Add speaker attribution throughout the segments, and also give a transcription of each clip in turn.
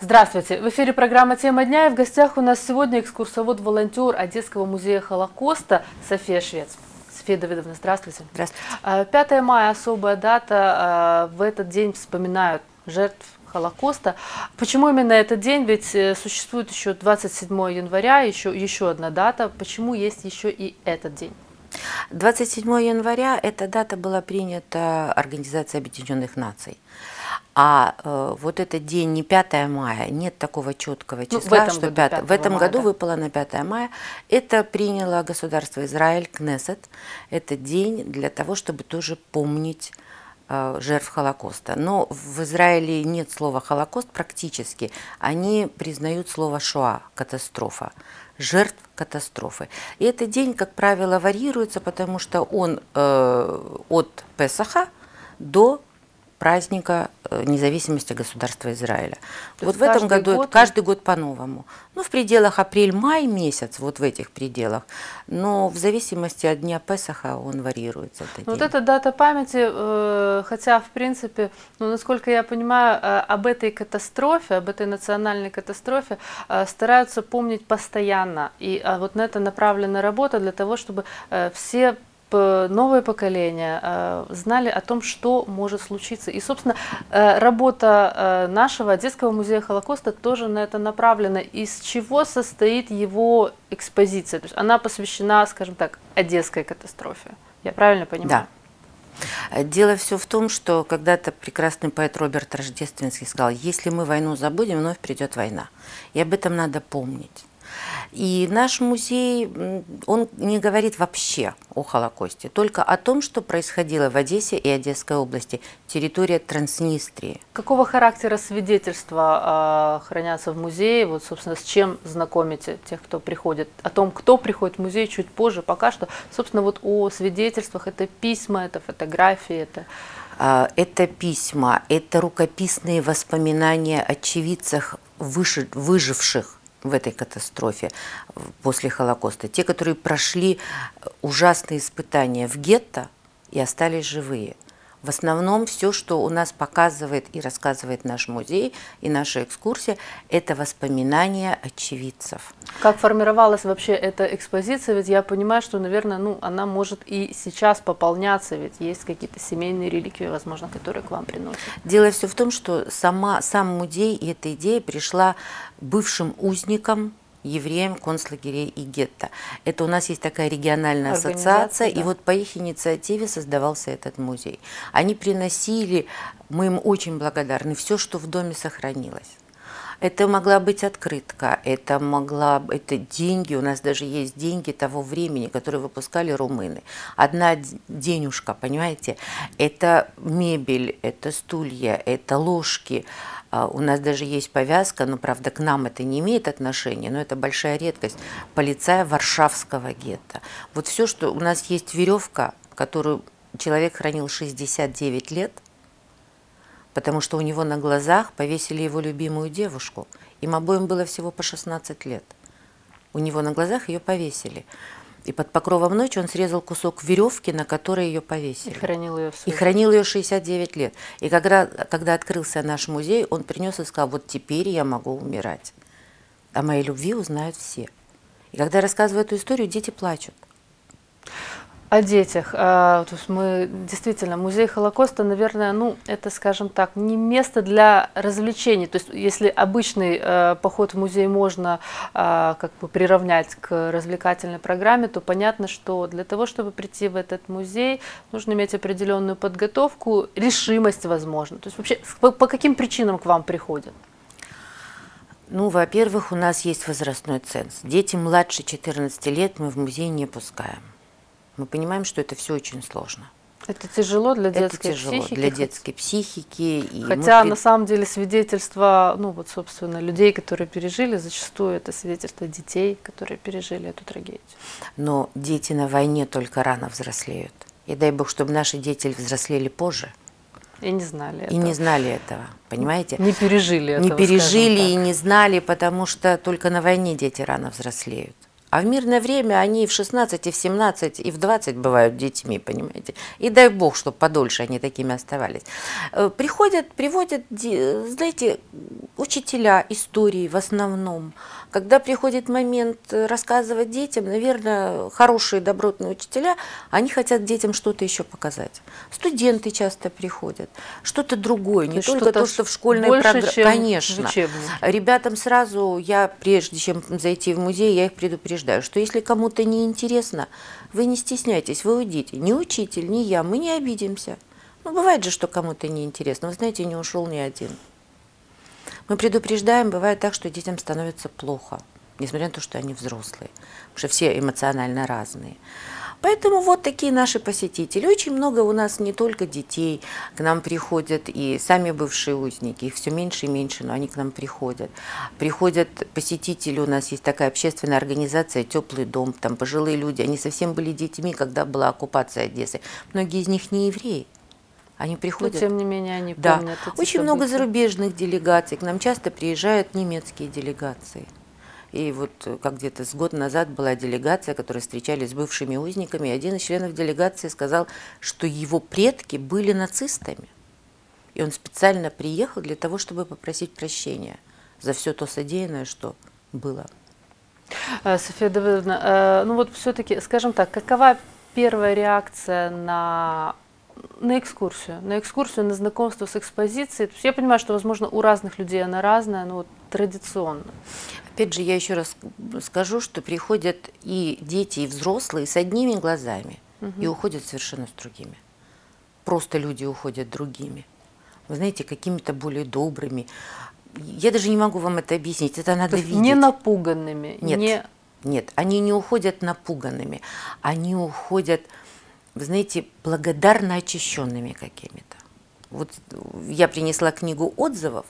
Speaker 1: Здравствуйте! В эфире программа «Тема дня» и в гостях у нас сегодня экскурсовод-волонтер Одесского музея Холокоста София Швец. София Давидовна, здравствуйте.
Speaker 2: Здравствуйте.
Speaker 1: 5 мая – особая дата. В этот день вспоминают жертв Холокоста. Почему именно этот день? Ведь существует еще 27 января, еще одна дата. Почему есть еще и этот день?
Speaker 2: 27 января эта дата была принята Организацией Объединенных Наций. А вот этот день не 5 мая, нет такого четкого числа, что в этом году выпало на 5 мая. Это приняло государство Израиль, Кнессет, этот день для того, чтобы тоже помнить жертв Холокоста. Но в Израиле нет слова «Холокост» практически. Они признают слово «Шоа» – катастрофа. Жертв катастрофы. И этот день, как правило, варьируется, потому что он от Песаха до праздника независимости государства Израиля. Вот в этом году каждый год по-новому. Ну, в пределах апрель-май месяц, вот в этих пределах. Но в зависимости от дня Песаха он варьируется.
Speaker 1: Вот эта дата памяти, хотя, в принципе, ну, насколько я понимаю, об этой катастрофе, об этой национальной катастрофе стараются помнить постоянно. И вот на это направлена работа для того, чтобы все новое поколение знали о том, что может случиться. И, собственно, работа нашего Одесского музея Холокоста тоже на это направлена. Из чего состоит его экспозиция? То есть она посвящена, скажем так, Одесской катастрофе. Я правильно понимаю?
Speaker 2: Да. Дело все в том, что когда-то прекрасный поэт Роберт Рождественский сказал: если мы войну забудем, вновь придет война. И об этом надо помнить. И наш музей, он не говорит вообще о Холокосте, только о том, что происходило в Одессе и Одесской области, территория Транснистрии.
Speaker 1: Какого характера свидетельства хранятся в музее? Вот, собственно, с чем знакомите тех, кто приходит? О том, кто приходит в музей, чуть позже. Пока что, собственно, вот о свидетельствах. Это письма, это фотографии,
Speaker 2: Это письма, это рукописные воспоминания очевидцах, выживших в этой катастрофе после Холокоста. Те, которые прошли ужасные испытания в гетто и остались живые. В основном все, что у нас показывает и рассказывает наш музей и наша экскурсия, это воспоминания очевидцев.
Speaker 1: Как формировалась вообще эта экспозиция? Ведь я понимаю, что, наверное, ну, она может и сейчас пополняться, ведь есть какие-то семейные реликвии, возможно, которые к вам приносят.
Speaker 2: Дело все в том, что сам музей и эта идея пришла бывшим узникам, евреям, концлагерей и гетто. Это у нас есть такая региональная ассоциация, да. И вот по их инициативе создавался этот музей. Они приносили, мы им очень благодарны, все, что в доме сохранилось. Это могла быть открытка, это деньги, у нас даже есть деньги того времени, которые выпускали румыны. Одна денежка, понимаете, это мебель, это стулья, это ложки. У нас даже есть повязка, но, правда, к нам это не имеет отношения, но это большая редкость, полицая Варшавского гетто. Вот все, что у нас есть веревка, которую человек хранил 69 лет, потому что у него на глазах повесили его любимую девушку. Им обоим было всего по 16 лет. У него на глазах ее повесили. И под покровом ночи он срезал кусок веревки, на которой ее повесили.
Speaker 1: И хранил ее
Speaker 2: 69 лет. И когда открылся наш музей, он принес и сказал: вот теперь я могу умирать. О моей любви узнают все. И когда я рассказываю эту историю, дети плачут.
Speaker 1: О детях. То есть мы действительно, музей Холокоста, наверное, ну, это, скажем так, не место для развлечений. То есть если обычный поход в музей можно как бы приравнять к развлекательной программе, то понятно, что для того, чтобы прийти в этот музей, нужно иметь определенную подготовку, решимость, возможно. То есть вообще по каким причинам к вам приходят?
Speaker 2: Ну, во-первых, у нас есть возрастной ценз. Дети младше 14 лет мы в музей не пускаем. Мы понимаем, что это все очень сложно.
Speaker 1: Это тяжело для детской психики?
Speaker 2: Это тяжело для детской психики.
Speaker 1: Хотя на самом деле свидетельства, ну вот, собственно, людей, которые пережили, зачастую это свидетельства детей, которые пережили эту трагедию.
Speaker 2: Но дети на войне только рано взрослеют. И дай бог, чтобы наши дети взрослели позже.
Speaker 1: И не знали этого.
Speaker 2: И не знали этого, понимаете?
Speaker 1: Не пережили этого,
Speaker 2: не пережили и не знали, потому что только на войне дети рано взрослеют. А в мирное время они в 16, и в 17, и в 20 бывают детьми, понимаете. И дай бог, чтобы подольше они такими оставались. Приводят, знаете, учителя истории в основном. Когда приходит момент рассказывать детям, наверное, хорошие, добротные учителя, они хотят детям что-то еще показать. Студенты часто приходят, что-то другое, не только то, что в школьной программе. Конечно. Ребятам сразу, прежде чем зайти в музей, я их предупреждаю, что если кому-то не интересно, вы не стесняйтесь, вы уйдите. Ни учитель, ни я, мы не обидимся. Ну, бывает же, что кому-то не интересно. Вы знаете, не ушел ни один. Мы предупреждаем, бывает так, что детям становится плохо, несмотря на то, что они взрослые, потому что все эмоционально разные. Поэтому вот такие наши посетители. Очень много у нас не только детей, к нам приходят и сами бывшие узники, их все меньше и меньше, но они к нам приходят. Приходят посетители, у нас есть такая общественная организация «Теплый дом», там пожилые люди, они совсем были детьми, когда была оккупация Одессы. Многие из них не евреи. Они приходят.
Speaker 1: Но, тем не менее, они помнят эти
Speaker 2: Очень много зарубежных делегаций. К нам часто приезжают немецкие делегации. И вот как где-то с год назад была делегация, которая встречались с бывшими узниками. И один из членов делегации сказал, что его предки были нацистами. И он специально приехал для того, чтобы попросить прощения за все то содеянное, что было.
Speaker 1: София Давыдовна, ну вот все-таки, скажем так, какова первая реакция на экскурсию, на знакомство с экспозицией? Я понимаю, что, возможно, у разных людей она разная, но вот традиционно.
Speaker 2: Опять же, я еще раз скажу, что приходят и дети, и взрослые с одними глазами, и уходят совершенно с другими. Просто люди уходят другими. Вы знаете, какими-то более добрыми. Я даже не могу вам это объяснить, это надо видеть.
Speaker 1: Не напуганными?
Speaker 2: Нет, они не уходят напуганными, они уходят, вы знаете, благодарно очищенными какими-то. Вот я принесла книгу отзывов,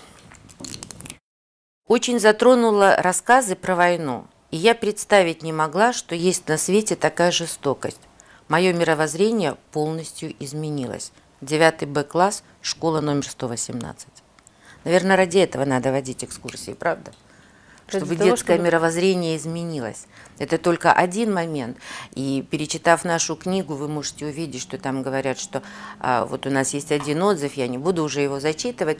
Speaker 2: очень затронула рассказы про войну, и я представить не могла, что есть на свете такая жестокость. Мое мировоззрение полностью изменилось. 9 Б-класс, школа номер 118. Наверное, ради этого надо водить экскурсии, правда? Чтобы детское мировоззрение изменилось. Это только один момент. И перечитав нашу книгу, вы можете увидеть, что там говорят, что вот у нас есть один отзыв, я не буду уже его зачитывать.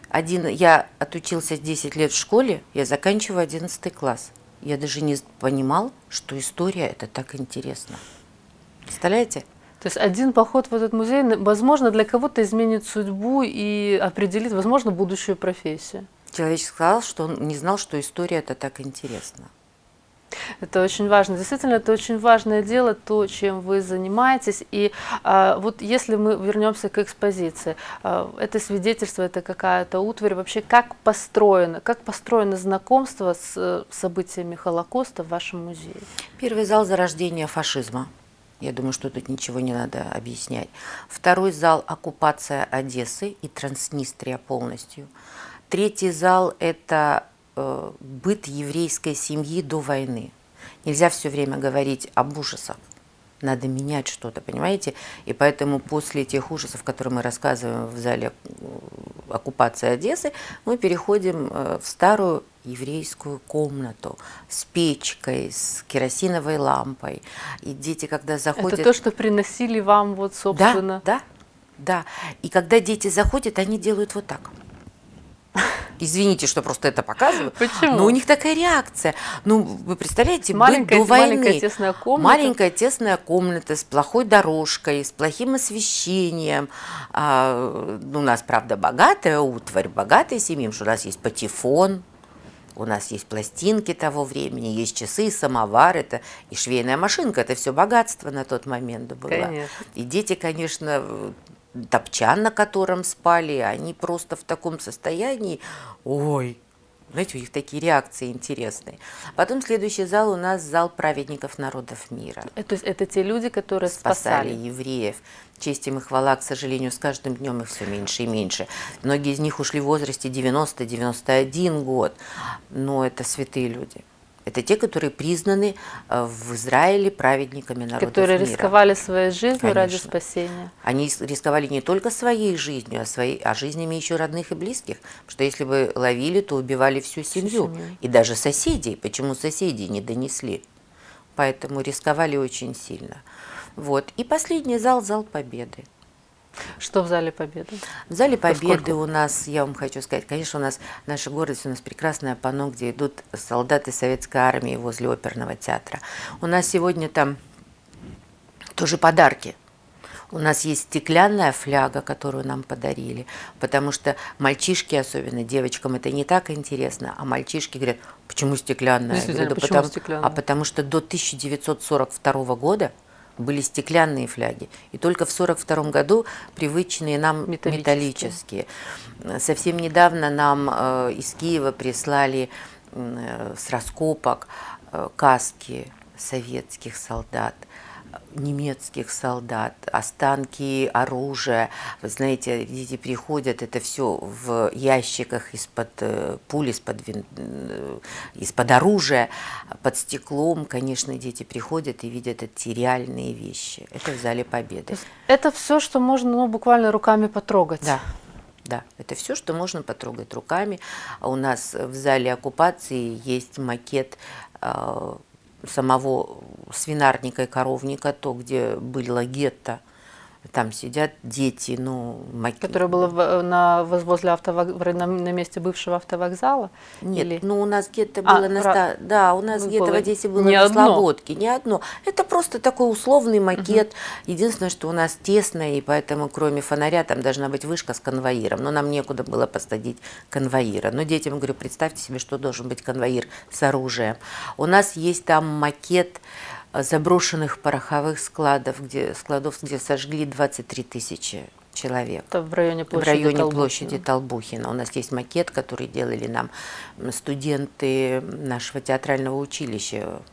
Speaker 2: Я отучился 10 лет в школе, я заканчиваю 11 класс. Я даже не понимал, что история – это так интересно. Представляете?
Speaker 1: То есть один поход в этот музей, возможно, для кого-то изменит судьбу и определит, возможно, будущую профессию.
Speaker 2: Человек сказал, что он не знал, что история – это так интересно.
Speaker 1: Это очень важно. Действительно, это очень важное дело, то, чем вы занимаетесь. И вот если мы вернемся к экспозиции, это свидетельство, это какая-то утварь, вообще как построено знакомство с событиями Холокоста в вашем музее?
Speaker 2: Первый зал зарождения фашизма. Я думаю, что тут ничего не надо объяснять. Второй зал – оккупация Одессы и Транснистрия полностью. Третий зал – это быт еврейской семьи до войны. Нельзя все время говорить об ужасах. Надо менять что-то, понимаете? И поэтому после тех ужасов, которые мы рассказываем в зале оккупации Одессы, мы переходим в старую еврейскую комнату с печкой, с керосиновой лампой. И дети, когда заходят...
Speaker 1: Это то, что приносили вам, вот, собственно?
Speaker 2: Да. И когда дети заходят, они делают вот так. Извините, что просто это показываю.
Speaker 1: Почему?
Speaker 2: Но у них такая реакция. Ну, вы представляете, быт до войны.
Speaker 1: Маленькая тесная комната.
Speaker 2: Маленькая тесная комната с плохой дорожкой, с плохим освещением. У нас, правда, богатая утварь, богатая семья, потому что у нас есть патефон, у нас есть пластинки того времени, есть часы, самовар, это и швейная машинка. Это все богатство на тот момент было.
Speaker 1: Конечно.
Speaker 2: И дети, конечно... Топчан, на котором спали, они просто в таком состоянии, ой, знаете, у них такие реакции интересные. Потом следующий зал у нас зал праведников народов мира.
Speaker 1: То есть это те люди, которые спасали
Speaker 2: евреев. Честь им и хвала, к сожалению, с каждым днем их все меньше и меньше. Многие из них ушли в возрасте 90-91 год, но это святые люди. Это те, которые признаны в Израиле праведниками народов
Speaker 1: которые
Speaker 2: мира.
Speaker 1: Рисковали своей жизнью, конечно, ради спасения.
Speaker 2: Они рисковали не только своей жизнью, а жизнями еще родных и близких. Потому что если бы ловили, то убивали всю семью. И даже соседей. Почему соседей не донесли? поэтому рисковали очень сильно. Вот. И последний зал – зал Победы.
Speaker 1: Что в Зале Победы?
Speaker 2: В Зале Победы у нас, я вам хочу сказать, конечно, у нас в нашей гордости, у нас прекрасное панно, где идут солдаты советской армии возле оперного театра. У нас сегодня там тоже подарки. У нас есть стеклянная фляга, которую нам подарили, потому что мальчишки, особенно девочкам, это не так интересно, а мальчишки говорят, почему стеклянная?
Speaker 1: Действительно,
Speaker 2: говорю,
Speaker 1: почему стеклянная?
Speaker 2: Потому что до 1942 года были стеклянные фляги, и только в 1942 году привычные нам металлические. Совсем недавно нам из Киева прислали с раскопок каски советских солдат, немецких солдат, останки оружия. Вы знаете, дети приходят, это все в ящиках из-под пуль, из-под оружия, под стеклом. Конечно, дети приходят и видят эти реальные вещи. Это в Зале Победы.
Speaker 1: Это все, что можно буквально руками потрогать.
Speaker 2: Да. Да, это все, что можно потрогать руками. У нас в зале оккупации есть макет самого свинарника и коровника, то, где было гетто. Там сидят дети, ну...
Speaker 1: Которое было возле на месте бывшего автовокзала?
Speaker 2: Нет,
Speaker 1: или...
Speaker 2: ну у нас гетто было Да, у нас гетто в Одессе было на Слободке, не одно. Это просто такой условный макет. Единственное, что у нас тесно, и поэтому кроме фонаря там должна быть вышка с конвоиром. Но нам некуда было посадить конвоира. Но детям, говорю, представьте себе, что должен быть конвоир с оружием. У нас есть там макет заброшенных пороховых складов, где сожгли 23 тысячи человек.
Speaker 1: Это в районе площади
Speaker 2: Толбухина. У нас есть макет, который делали нам студенты нашего театрального училища.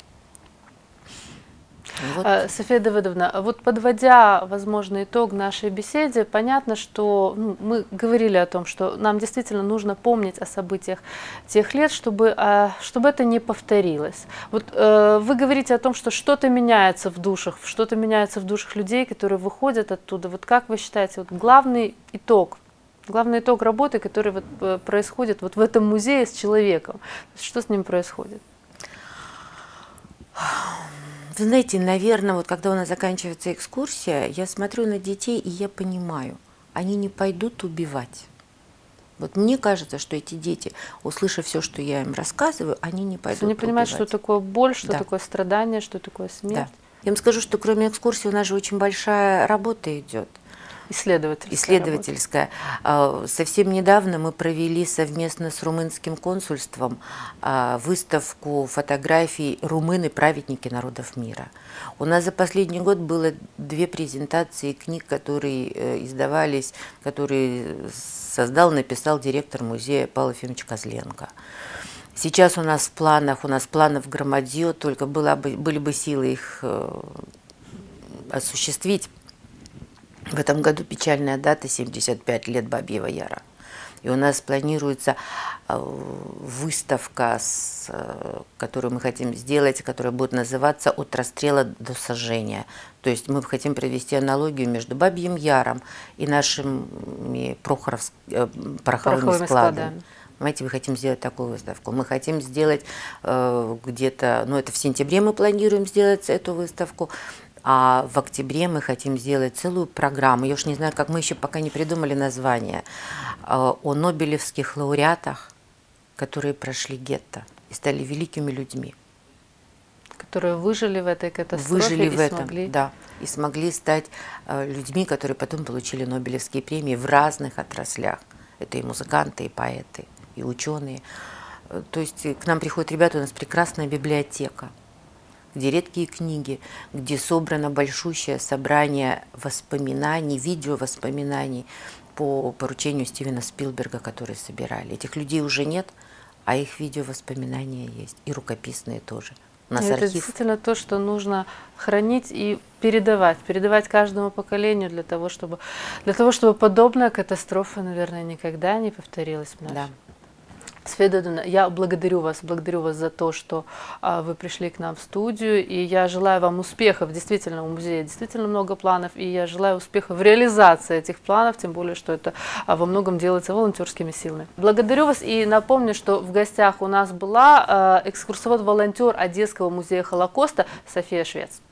Speaker 2: Вот.
Speaker 1: София Давыдовна, вот подводя, возможно, итог нашей беседе, понятно, что мы говорили о том, что нам действительно нужно помнить о событиях тех лет, чтобы это не повторилось. Вот вы говорите о том, что что-то меняется в душах людей, которые выходят оттуда. Вот как вы считаете, вот главный итог работы, который вот происходит вот в этом музее с человеком, что с ним происходит?
Speaker 2: Вы знаете, наверное, вот когда у нас заканчивается экскурсия, я смотрю на детей, и я понимаю, они не пойдут убивать. Вот мне кажется, что эти дети, услышав все, что я им рассказываю, они не пойдут убивать.
Speaker 1: Они понимают, что такое боль, что такое страдание, что такое смерть. Да.
Speaker 2: Я вам скажу, что кроме экскурсии у нас же очень большая работа идет. Исследовательская. Совсем недавно мы провели совместно с румынским консульством выставку фотографий «Румыны. Праведники народов мира». У нас за последний год было 2 презентации книг, которые издавались, которые написал директор музея Павел Ефимович Козленко. Сейчас у нас планов громадье, только были бы силы их осуществить. В этом году печальная дата, 75 лет Бабьего Яра. И у нас планируется выставка, которую мы хотим сделать, которая будет называться «От расстрела до сожжения». То есть мы хотим провести аналогию между Бабьим Яром и нашими пороховыми складами. Понимаете, мы хотим сделать такую выставку. Мы хотим сделать где-то, это в сентябре мы планируем сделать эту выставку, а в октябре мы хотим сделать целую программу, я уж не знаю, как мы еще пока не придумали название, о нобелевских лауреатах, которые прошли гетто и стали великими людьми.
Speaker 1: Которые выжили в этой катастрофе
Speaker 2: и смогли стать людьми, которые потом получили нобелевские премии в разных отраслях. Это и музыканты, и поэты, и ученые. То есть к нам приходят ребята, у нас прекрасная библиотека, где редкие книги, где собрано большущее собрание воспоминаний, видеовоспоминаний по поручению Стивена Спилберга, которые собирали. Этих людей уже нет, а их видеовоспоминания есть, и рукописные тоже. У нас
Speaker 1: это действительно то, что нужно хранить и передавать каждому поколению для того, чтобы подобная катастрофа, наверное, никогда не повторилась. Сведодовна, я благодарю вас за то, что вы пришли к нам в студию, и я желаю вам успехов. Действительно, у музея действительно много планов, и я желаю успехов в реализации этих планов, тем более, что это во многом делается волонтерскими силами. Благодарю вас и напомню, что в гостях у нас была экскурсовод-волонтер Одесского музея Холокоста София Швец.